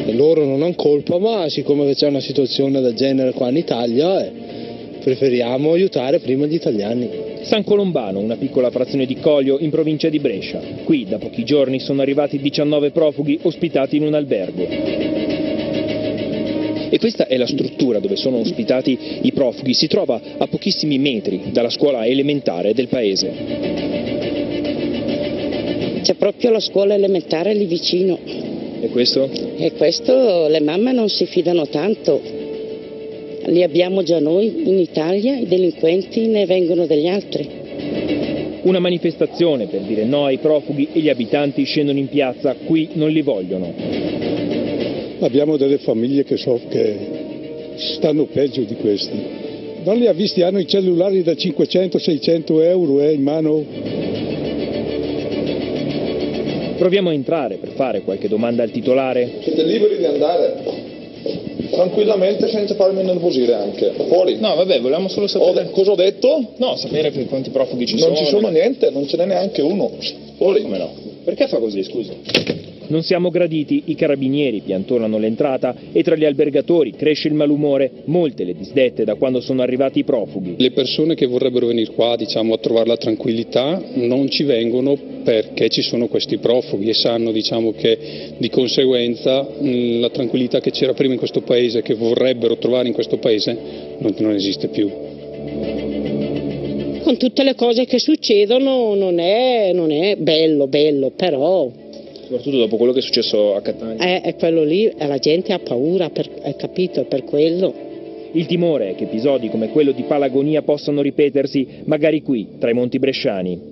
E loro non hanno colpa, ma siccome c'è una situazione del genere qua in Italia, preferiamo aiutare prima gli italiani. San Colombano, una piccola frazione di Coglio in provincia di Brescia. Qui da pochi giorni sono arrivati 19 profughi ospitati in un albergo. E questa è la struttura dove sono ospitati i profughi. Si trova a pochissimi metri dalla scuola elementare del paese. C'è proprio la scuola elementare lì vicino. E questo? E questo le mamme non si fidano tanto. Li abbiamo già noi in Italia, i delinquenti ne vengono degli altri. Una manifestazione per dire no ai profughi e gli abitanti scendono in piazza, qui non li vogliono. Abbiamo delle famiglie che stanno peggio di questi. Non li ha visti, hanno i cellulari da 500-600 euro in mano. Proviamo a entrare per fare qualche domanda al titolare. Siete liberi di andare tranquillamente senza farmi nervosire anche. Fuori. No, vabbè, volevamo solo sapere. Cosa ho detto? No, sapere quanti profughi ci sono. Non ci sono niente, non ce n'è neanche uno. Fuori. Come no? Perché fa così, scusi? Non siamo graditi, i carabinieri piantonano l'entrata e tra gli albergatori cresce il malumore, molte le disdette da quando sono arrivati i profughi. Le persone che vorrebbero venire qua, a trovare la tranquillità, non ci vengono perché ci sono questi profughi e sanno, che di conseguenza la tranquillità che c'era prima in questo paese, che vorrebbero trovare in questo paese, non esiste più. Con tutte le cose che succedono non è bello, però... Soprattutto dopo quello che è successo a Catania. È quello lì, la gente ha paura, hai capito, è per quello. Il timore è che episodi come quello di Palagonia possano ripetersi, magari qui, tra i monti bresciani.